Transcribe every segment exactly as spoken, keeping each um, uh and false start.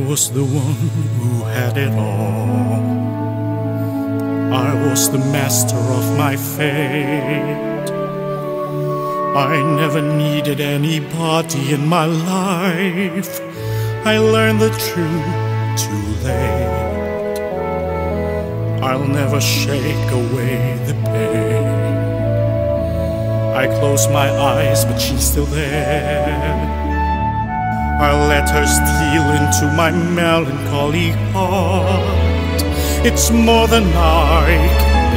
was the one who had it all. I was the master of my fate. I never needed anybody in my life. I learned the truth too late. I'll never shake away the pain. I close my eyes, but she's still there. I let her steal into my melancholy heart. It's more than I can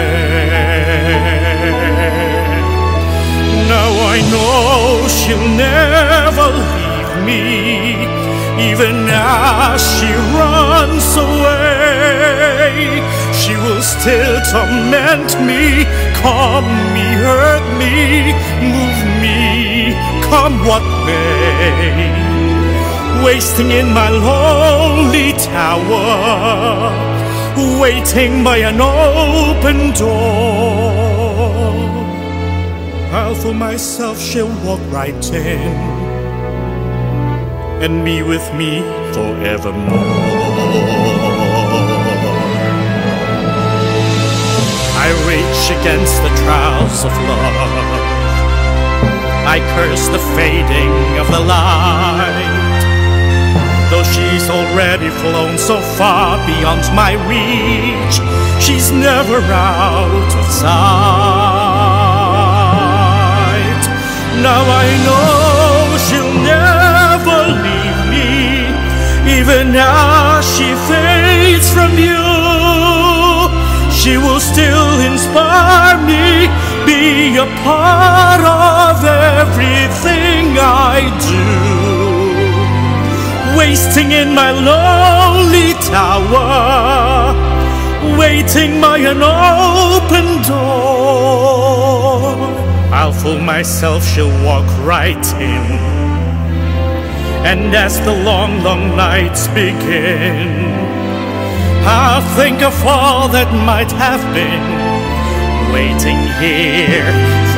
bear. Now I know she'll never leave me, even as she runs away. She will still torment me, calm me, hurt me, move me, come what may. Wasting in my lonely tower, waiting by an open door. I'll fool myself, she'll walk right in, and be with me forevermore. I rage against the trials of love. I curse the fading of the light. Though she's already flown so far beyond my reach, she's never out of sight. Now I know she'll never leave me, even as she fades from you. She will still inspire me, be a part of everything I do. Wasting in my lonely tower, waiting by an open door. I'll fool myself, she'll walk right in, and as the long, long nights begin, I'll think of all that might have been, waiting here